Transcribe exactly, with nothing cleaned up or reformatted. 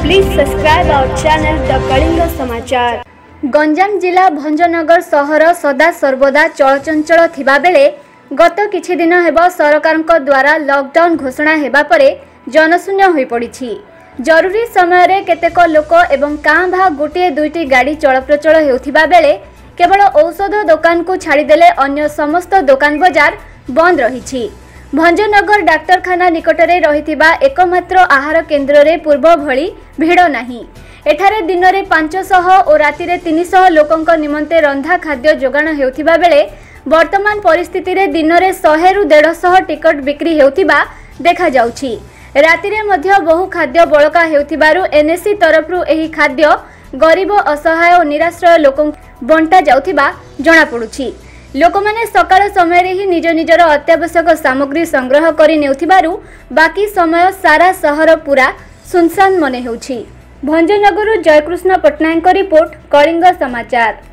Please subscribe our channel The Kalinga Samachar. Ganjam जिला भंजनगर सहर सदा सर्वदा चलचंचल थिबा बेले गत किछि दिन हेबो सरकारक द्वारा लॉकडाउन घोषणा हेबा परे जनशून्य होई पड़िछि। जरूरी समय रे केतेक लोक एवं कां भा गोटे दुईटी गाड़ी चलप्रचल हेउथिबा बेले केवल औषध दुकान को छाड़ी देले अन्य समस्त दुकान बाजार बंद रहिछि। भंजनगर डाक्तरखाना निकटरे रहिथिबा एकमात्र आहार केन्द्र रे पूर्व भली भिड़ नाही। एठारे दिन में पांच सौ और राति रे तीन सौ लोकंक निमंते रंधा खाद्य जोगाण हेउथिबा बेले वर्तमान परिस्थिति रे दिन में सौ रु डेढ़ सौ टिकट बिक्री हेउथिबा देखा जाउछि। राति रे मध्य बहु खाद्य बळका हेउथिबारु एनएससी तरफरु एही खाद्य गरीब असहाय और निराश्रय लोकंक बंटा जाउथिबा जणा पडुछि। लोक माने सकाळ समय रे ही निज निजर अत्यावश्यक सामग्री संग्रह करि नेउथिबारु बाकी समय सारा सहर पूरा सुनसान मने हेउछि। भंजनगर जयकृष्ण पट्टनायक रिपोर्ट कलिंग समाचार।